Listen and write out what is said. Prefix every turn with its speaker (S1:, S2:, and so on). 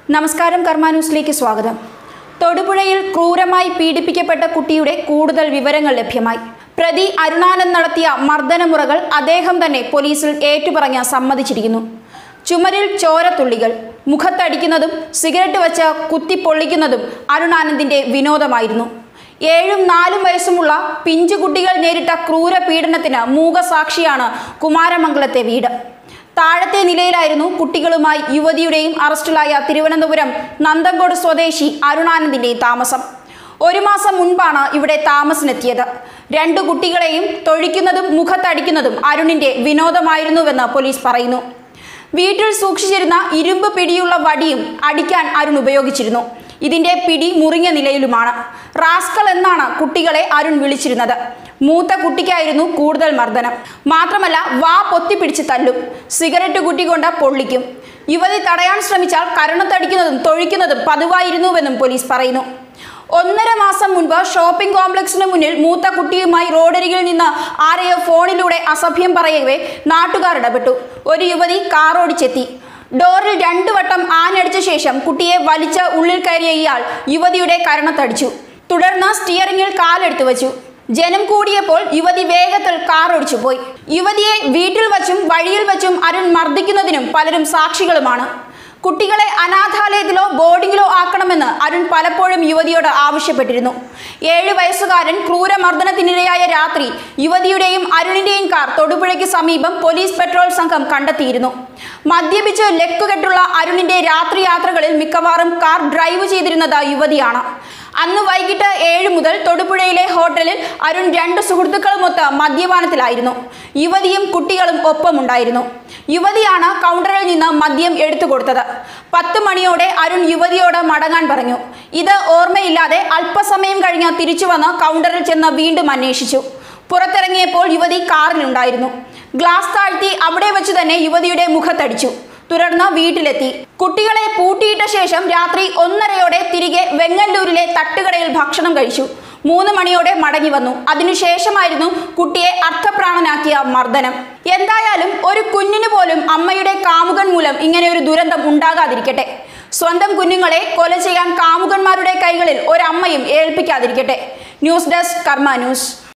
S1: നമസ്കാരം, കർമ്മ ന്യൂസിലേക്ക് സ്വാഗതം. തൊടുപുഴയിൽ ക്രൂരമായി പീഡിപ്പിക്കപ്പെട്ട കുട്ടിയുടെ കൂടുതൽ വിവരങ്ങൾ ലഭ്യമായി. പ്രതി അരുണാനന്ദ് നടത്തിയ മർദ്ദനമുറകൾ അദ്ദേഹം തന്നെ പോലീസിൽ ഏറ്റുപറഞ്ഞ് സമ്മതിച്ചിരിക്കുന്നു. ചുമരിൽ ചോരത്തുള്ളികൾ, മുഖത്തടിക്കുന്നതും സിഗരറ്റ് വച്ച് കുത്തിപ്പൊള്ളിക്കുന്നതും അരുണാനന്ദിന്റെ വിനോദമായിരുന്നു. 7ഉം 4ഉം വയസ്സുമുള്ള പിഞ്ചുകുട്ടികൾ നേരിട്ട ക്രൂര പീഡനത്തിന് മൂകസാക്ഷിയാണ് കുമാരമംഗലത്തെ വീട്. താഴത്തെ നിലയിലായിരുന്നു കുട്ടികളുമായി യുവതിയുടെയും അറസ്റ്റിലായ തിരുവനന്തപുരം നന്തങ്കോട് സ്വദേശി അരുണാനന്ദിന്റെയും താമസം. 1 മാസം മുൻപാണ് ഇവിടെ താമസത്തിനെത്തിയത്. 2 കുട്ടികളെയും തൊഴിക്കുന്നതും മുഖത്തടിക്കുന്നതും അരുണിന്റെ വിനോദമായിരുന്നുവെന്ന് പോലീസ് പറയുന്നു. വീട്ടിൽ സൂക്ഷിച്ചിരുന്ന ഇരുമ്പ് പിടിയുള്ള വടിയും അടിക്കാൻ അരുൺ ഉപയോഗിച്ചിരുന്നു. ഇതിന്റെ പിടി മുറിഞ്ഞ നിലയിലുമാണ്. റാസ്കൽ എന്നാണ് കുട്ടികളെ അരുൺ വിളിച്ചിരുന്നത്. മൂത്ത കുട്ടിക്കായിരുന്നു കൂടുതൽ മർദ്ദനം. മാത്രമല്ല, വാ പൊത്തിപ്പിടിച്ച് തല്ലും, സിഗരറ്റ് കുറ്റി കൊണ്ട് പൊള്ളിക്കും. യുവതി തടയാൻ ശ്രമിച്ചാൽ കരണത്തടിക്കുന്നതും തൊഴിക്കുന്നതും പതിവായിരുന്നുവെന്നും പോലീസ് പറയുന്നു. 1.5 മാസം മുൻപ് ഷോപ്പിംഗ് കോംപ്ലക്സിന് മുന്നിൽ മൂത്ത കുട്ടിയുമായി റോഡരികിൽ നിന്ന് ആരെയോ ഫോണിലൂടെ അസഭ്യം പറയവേ നാട്ടുകാർ ഇടപെട്ടു. ഒരു യുവതി കാറോടിച്ചെത്തി. ഡോറിൽ 2 വട്ടം ആഞ്ഞടിച്ച ശേഷം കുട്ടിയെ വലിച്ച് ഉള്ളിൽ കയറിയ ഇയാൾ യുവതിയുടെ കരണത്തടിച്ചു. തുടർന്ന് സ്റ്റിയറിംഗിൽ കാലെടുത്തു വച്ചു. ജനം കൂടിയപ്പോൾ യുവതി വേഗത്തിൽ കാർ ഓടിച്ചു പോയി. യുവതിയെ വീട്ടിൽ വച്ചും വഴിയിൽ വച്ചും അരുൺ മർദ്ദിക്കുന്നതിനും പലരും സാക്ഷികളുമാണ്. കുട്ടികളെ അനാഥാലയത്തിലോ ബോർഡിങ്ങിലോ ആക്കണമെന്ന് അരുൺ പലപ്പോഴും യുവതിയോട് ആവശ്യപ്പെട്ടിരുന്നു. 7 വയസ്സുകാരൻ ക്രൂരമർദ്ദനത്തിനിരയായ രാത്രി യുവതിയുടെയും അരുണിന്റെയും കാർ തൊടുപുഴയ്ക്ക് സമീപം പോലീസ് പെട്രോൾ സംഘം കണ്ടെത്തിയിരുന്നു. മദ്യപിച്ച് ലക്കുകെട്ടുള്ള അരുണിന്റെ രാത്രി യാത്രകളിൽ മിക്കവാറും കാർ ഡ്രൈവ് ചെയ്തിരുന്നത് യുവതിയാണ്. അന്ന് വൈകിട്ട് 7 മുതൽ തൊടുപുഴയിലെ ഹോട്ടലിൽ അരുൺ 2 സുഹൃത്തുക്കളുമൊത്ത് മദ്യപാനത്തിലായിരുന്നു. യുവതിയും കുട്ടികളും ഒപ്പമുണ്ടായിരുന്നു. യുവതിയാണ് കൗണ്ടറിൽ നിന്ന് മദ്യം എടുത്തു കൊടുത്തത്. 10 മണിയോടെ അരുൺ യുവതിയോട് മടങ്ങാൻ പറഞ്ഞു. ഇത് ഓർമ്മയില്ലാതെ അല്പസമയം കഴിഞ്ഞ് തിരിച്ചു വന്ന് കൗണ്ടറിൽ ചെന്ന് വീണ്ടും അന്വേഷിച്ചു. പുറത്തിറങ്ങിയപ്പോൾ യുവതി കാറിലുണ്ടായിരുന്നു. ഗ്ലാസ് താഴ്ത്തി അവിടെ വെച്ച് തന്നെ യുവതിയുടെ മുഖത്തടിച്ചു. തുടർന്ന് വീട്ടിലെത്തി. കുട്ടികളെ പൂട്ടിയിട്ട ശേഷം രാത്രി 1:30 തിരികെ വെങ്ങല്ലൂരിലെ തട്ടുകടയിൽ ഭക്ഷണം കഴിച്ചു. 3 മണിയോടെ മടങ്ങി വന്നു. അതിനുശേഷമായിരുന്നു കുട്ടിയെ അർത്ഥപ്രാണനാക്കിയ മർദ്ദനം. എന്തായാലും ഒരു കുഞ്ഞിന് പോലും അമ്മയുടെ കാമുകൻ മൂലം ഇങ്ങനെ ഒരു ദുരന്തം ഉണ്ടാകാതിരിക്കട്ടെ. സ്വന്തം കുഞ്ഞുങ്ങളെ കൊല ചെയ്യാൻ കാമുകന്മാരുടെ കൈകളിൽ ഒരമ്മയും ഏൽപ്പിക്കാതിരിക്കട്ടെ. News desk, Karma news.